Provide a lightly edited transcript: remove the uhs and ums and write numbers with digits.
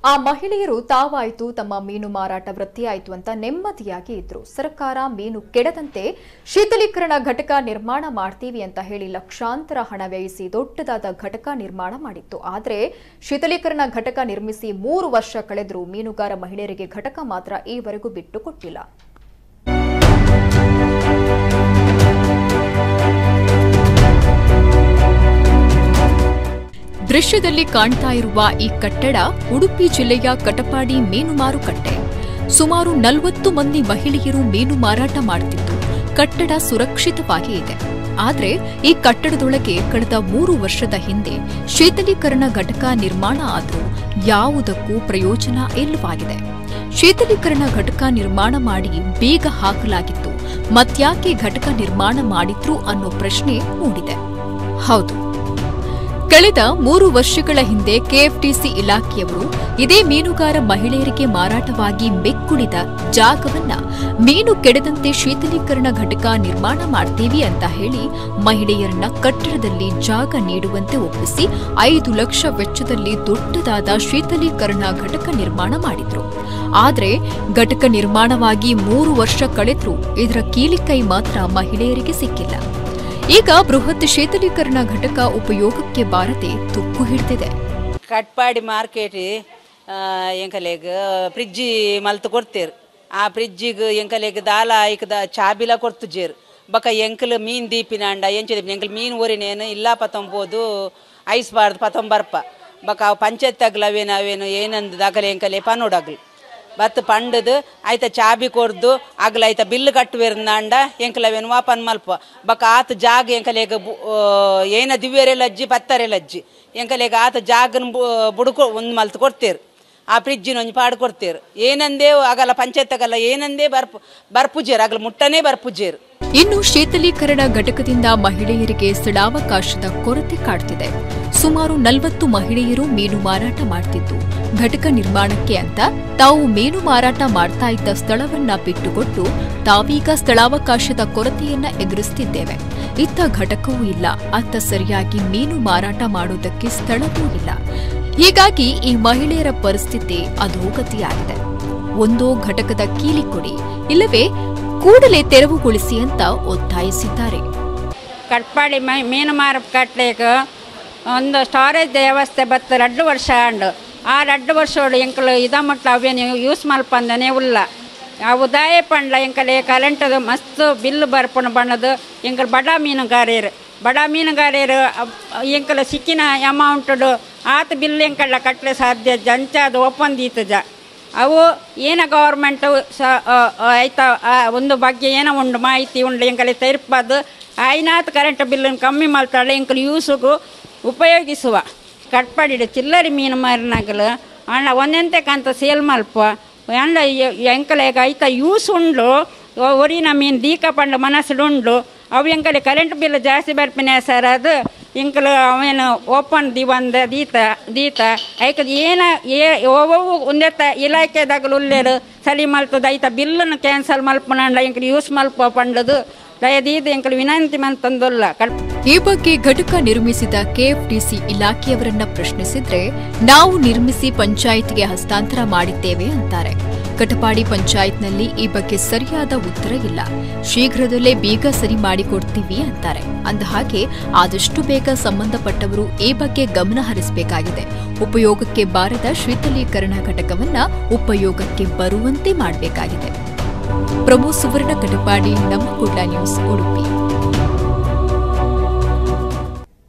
ಆ ಮಹಿಳೆಯರು ತಾವಾಯಿತು ತಮ್ಮ ಮೀನು ಮಾರಾಟ ವೃತ್ತಿಯಾಯಿತು ಅಂತ ನೆಮ್ಮದಿಯಾಗಿ ಇದ್ರು. ಸರ್ಕಾರ ಮೀನು ಕೆಡದಂತೆ ಶೀತಲೀಕರಣ ಘಟಕ ನಿರ್ಮಾಣ ಮಾಡ್ತೀವಿ ಅಂತ ಹೇಳಿ ಲಕ್ಷಾಂತರ ಹಣ ವ್ಯಯಿಸಿ ದೊಡ್ಡದಾದ ಘಟಕ ನಿರ್ಮಾಣ ಮಾಡಿತ್ತು. ಆದರೆ ಶೀತಲೀಕರಣ ಘಟಕ ನಿರ್ಮಿಸಿ 3 ವರ್ಷ ಕಳೆದರೂ ಮೀನುಗಾರ ಮಹಿಳೆಯರಿಗೆ ಘಟಕ ಮಾತ್ರ ಈವರೆಗೂ ಬಿಟ್ಟು ಕೊಟ್ಟಿಲ್ಲ. ದೃಶ್ಯದಲ್ಲಿ ಕಾಣ್ತಾ ಇರುವ ಈ ಕಟ್ಟಡ ಉಡುಪಿ ಜಿಲ್ಲೆಯ ಕಟಪಾಡಿ ಮೀನು ಮಾರುಕಟ್ಟೆ. ಸುಮಾರು 40 ಮಂದಿ ಮಹಿಳೆಯರು ಮೀನು ಮಾರಾಟ ಮಾಡುತ್ತಿದ್ದು ಕಟ್ಟಡ ಸುರಕ್ಷಿತವಾಗಿ ಇದೆ. ಆದರೆ ಈ ಕಟ್ಟಡದೊಳಗೆ ಕಳೆದ 3 ವರ್ಷದ ಹಿಂದೆ ಶೀತಲೀಕರಣ ಘಟಕ ನಿರ್ಮಾಣ ಆದರೂ ಯಾವುದಕ್ಕೂ ಪ್ರಯೋಜನ ಇಲ್ಲವಾಗಿದೆ. ಶೀತಲೀಕರಣ ಘಟಕ ನಿರ್ಮಾಣ ಮಾಡಿ ಬೀಗ ಹಾಕಲಾಗಿತ್ತು, ಮತ್ಯಾಕೆ ಘಟಕ ನಿರ್ಮಾಣ ಮಾಡಿದ್ರು ಅನ್ನೋ ಪ್ರಶ್ನೆ ಮೂಡಿದೆ. ಹೌದು, ಕಳೆದ 3 ವರ್ಷಗಳ ಹಿಂದೆ ಕೆಎಫ್ಡಿಸಿ ಇಲಾಖೆಯವರು ಇದೇ ಮೀನುಗಾರ ಮಹಿಳೆಯರಿಗೆ ಮಾರಾಟವಾಗಿ ಮೆಕ್ಕುಳಿದ ಜಾಗವನ್ನ ಮೀನು ಕೆಡದಂತೆ ಶೀತಲೀಕರಣ ಘಟಕ ನಿರ್ಮಾಣ ಮಾಡ್ತೀವಿ ಅಂತ ಹೇಳಿ ಮಹಿಳೆಯರನ್ನ ಕಟ್ಟಡದಲ್ಲಿ ಜಾಗ ನೀಡುವಂತೆ ಒಪ್ಪಿಸಿ 5 ಲಕ್ಷ ವೆಚ್ಚದಲ್ಲಿ ದೊಡ್ಡದಾದ ಶೀತಲೀಕರಣ ಘಟಕ ನಿರ್ಮಾಣ ಮಾಡಿದ್ರು. ಆದರೆ ಘಟಕ ನಿರ್ಮಾಣವಾಗಿ 3 ವರ್ಷ ಕಳೆದರೂ ಇದರ ಕೀಲಿಕೈ ಮಾತ್ರ ಮಹಿಳೆಯರಿಗೆ ಸಿಕ್ಕಿಲ್ಲ. ಈಗ ಬೃಹತ್ ಶೀತಲೀಕರಣ ಘಟಕ ಉಪಯೋಗಕ್ಕೆ ಬಾರದೆ ತುಕ್ಕು ಹಿಡಿದಿದೆ. ಕಟ್ಪಾಡಿ ಮಾರ್ಕೆಟ್ ಎಂಕಲೆಗ್ ಫ್ರಿಡ್ಜ್ ಮಲ್ತು ಕೊಡ್ತೇರು. ಆ ಫ್ರಿಡ್ಜಿಗೆ ಎಂಕಲೆಗ್ ದಾಲ ಐಕದ ಚಾಬಿಲ ಕೊಡ್ತುಜೇರು. ಬಕ ಎಂಕಲ್ ಮೀನು ದೀಪಿನಾಂಡ ಎಂಚ ಎಂಕಲ್ ಮೀನು ಓರಿನೇನು ಇಲ್ಲ ಪತ್ತೊಂಬೋದು ಐಸ್ ಬಾರ್ದು ಪತ್ತೊಂಬರ್ಪ ಬಕ ಅವು ಪಂಚಾಯತ್ ಆಗ್ಲ ಅವೇನು ಏನಂದು ಅಗಲ ಎಂಕಲೆ ಪನ್ನೋಡಾಗ್ಲಿ ಬತ್ ಪಂಡದು ಆಯ್ತ ಚಾಬಿ ಕೊಡ್ದು ಆಗ್ಲ ಆಯ್ತ ಬಿಲ್ ಕಟ್ಟುವೆರ್ನಾಂಡ ಎಂಕಲವೇನು ವಾಪನ್ ಮಲ್ಪ ಬಕ ಆತ ಜಾಗ ಎಂಕಲೆಗ ಏನ ದಿವ್ಯರೆಲಜ್ಜಿ ಪತ್ತರೆಲಜ್ಜಿ ಎಂಕಲೆಗ ಆತ ಜಾಗನ ಬುಡ್ಕೊ ಒಂದು ಮಲ್ತು ಕೊಡ್ತೇರು. ಆ ಫ್ರಿಡ್ಜಿನ ಒಂಜಿ ಪಾಡು ಕೊಡ್ತೇರು. ಏನಂದೇ ಆಗಲ್ಲ ಪಂಚಾಯತ್ ಆಗಲ್ಲ ಏನಂದೇ ಬರ್ಪುಜೇರು ಆಗಲ್ಲ ಮುಟ್ಟನೇ ಬರ್ಪುಜೇರು. ಇನ್ನು ಶೀತಲೀಕರಣ ಘಟಕದಿಂದ ಮಹಿಳೆಯರಿಗೆ ಸ್ಥಳಾವಕಾಶದ ಕೊರತೆ ಕಾಡ್ತಿದೆ. ಸುಮಾರು 40 ಮಹಿಳೆಯರು ಮೀನು ಮಾರಾಟ ಮಾಡ್ತಿದ್ದು ಘಟಕ ನಿರ್ಮಾಣಕ್ಕೆ ಅಂತ ತಾವು ಮೀನು ಮಾರಾಟ ಮಾಡ್ತಾ ಇದ್ದ ಸ್ಥಳವನ್ನ ಬಿಟ್ಟುಕೊಟ್ಟು ತಾವೀಗ ಸ್ಥಳಾವಕಾಶದ ಕೊರತೆಯನ್ನ ಎದುರಿಸುತ್ತಿದ್ದೇವೆ. ಇತ್ತ ಘಟಕವೂ ಇಲ್ಲ, ಅತ್ತ ಸರಿಯಾಗಿ ಮೀನು ಮಾರಾಟ ಮಾಡೋದಕ್ಕೆ ಸ್ಥಳವೂ ಇಲ್ಲ. ಹೀಗಾಗಿ ಈ ಮಹಿಳೆಯರ ಪರಿಸ್ಥಿತಿ ಅಧೋಗತಿಯಾಗಿದೆ. ಒಂದೋ ಘಟಕದ ಕೀಲಿ ಕೊಡಿ, ಇಲ್ಲವೇ ಕೂಡಲೇ ತೆರವುಗೊಳಿಸಿ ಅಂತ ಒತ್ತಾಯಿಸಿದ್ದಾರೆ. ಕಟ್ಪಾಡಿ ಮೀನು ಮಾರುಕಟ್ಟೆಗೆ ಒಂದು ಸ್ಟೋರೇಜ್ ವ್ಯವಸ್ಥೆ ಬತ್ತು 2 ವರ್ಷ ಅಂಡು ಆ 2 ವರ್ಷೋಡು ಎಂಕಲು ಇದ ಮಟ್ಟ ಅವೇನು ಯೂಸ್ ಮಲ್ಪಂದನೇ ಉಲ್ಲ. ಆ ಉದಾಯ ಪಂಡ್ಲ ಎಂಕಲೆ ಕರೆಂಟದು ಮಸ್ತ್ ಬಿಲ್ ಬರ್ಪಣ ಬಣ್ಣದು ಎಂಕಲ್ ಬಡ ಮೀನುಗಾರರು ಎಂಕಲು ಸಿಕ್ಕಿನ ಅಮೌಂಟು ಆತ ಬಿಲ್ ಎಂಕಲ್ಲ ಕಟ್ಟಲೆ ಸಾಧ್ಯ ಜಂಚ ಅದು ಒಪ್ಪಂದೀತಜ ಅವು ಏನ ಗೌರ್ಮೆಂಟು ಆಯ್ತಾ ಒಂದು ಬಗ್ಗೆ ಏನೋ ಉಂಡು ಮಾಹಿತಿ ಉಂಡು ಎಂಕಲೆ ತೆರಪದು ಆಯ್ನಾತ್ ಕರೆಂಟ್ ಬಿಲ್ಲನ್ನು ಕಮ್ಮಿ ಮಾಡ್ತಾಳೆ ಎಂಕಲು ಯೂಸಿಗೂ ಉಪಯೋಗಿಸುವ ಕಟ್ಪಾಡಿಡು ಚಿಲ್ಲರಿ ಮೀನು ಮಾರಿನಾಗಲು ಅಣ್ಣ ಒಂದೆಂತಕ್ಕಂತ ಸೇಲ್ ಮಲ್ಪ ಅಣ್ಣ ಎಂಕಲೆಗ ಐತ ಯೂಸ್ ಉಂಡು ಒರಿನ ಮೀನು ದೀಕ ಪಂಡ ಮನಸ್ಸುಡುಂಡು ಅವು ಎಂಕಲೆ ಕರೆಂಟ್ ಬಿಲ್ ಜಾಸ್ತಿ ಬರ್ಪಿನ ಸರ್ ಅದು ಎಂಕಲು ಅವೇನು ಓಪನ್ ದಿವಂದ ದೀತ ಐಕದ ಏನ ಓವು ಒಂದೆತ್ತ ಇಲಾಖೆದಾಗಲು ಉಲ್ಲೇರು ಸಲಿ ಮಲ್ತದ ಐತ ಬಿಲ್ಲನ್ನು ಕ್ಯಾನ್ಸಲ್ ಮಲ್ಪನಂಡ ಎಂಕಲು ಯೂಸ್ ಮಲ್ಪ ಪಂಡದು ದಯದೀದು ಎಂಕಲು ವಿನಂತಿ ಮಂತಂದಲ್ಲ. ಈ ಬಗ್ಗೆ ಘಟಕ ನಿರ್ಮಿಸಿದ ಕೆಎಫ್ಡಿಸಿ ಇಲಾಖೆಯವರನ್ನ ಪ್ರಶ್ನಿಸಿದ್ರೆ ನಾವು ನಿರ್ಮಿಸಿ ಪಂಚಾಯತ್ಗೆ ಹಸ್ತಾಂತರ ಮಾಡಿದ್ದೇವೆ ಅಂತಾರೆ. ಕಟಪಾಡಿ ಪಂಚಾಯತ್ನಲ್ಲಿ ಈ ಬಗ್ಗೆ ಸರಿಯಾದ ಉತ್ತರ ಇಲ್ಲ, ಶೀಘ್ರದಲ್ಲೇ ಬೀಗ ಸರಿ ಮಾಡಿಕೊಡ್ತೀವಿ ಅಂತಾರೆ. ಅಂದಹಾಗೆ ಆದಷ್ಟು ಬೇಗ ಸಂಬಂಧಪಟ್ಟವರು ಈ ಬಗ್ಗೆ ಗಮನ ಹರಿಸಬೇಕಾಗಿದೆ. ಉಪಯೋಗಕ್ಕೆ ಬಾರದ ಶೀತಲೀಕರಣ ಘಟಕವನ್ನ ಉಪಯೋಗಕ್ಕೆ ಬರುವಂತೆ ಮಾಡಬೇಕಾಗಿದೆ. ಪ್ರಮೋದ್ ಸುವರ್ಣ, ಕಟಪಾಡಿ, ನಮ್ಮ ಕುಡ್ಲ ನ್ಯೂಸ್, ಉಡುಪಿ.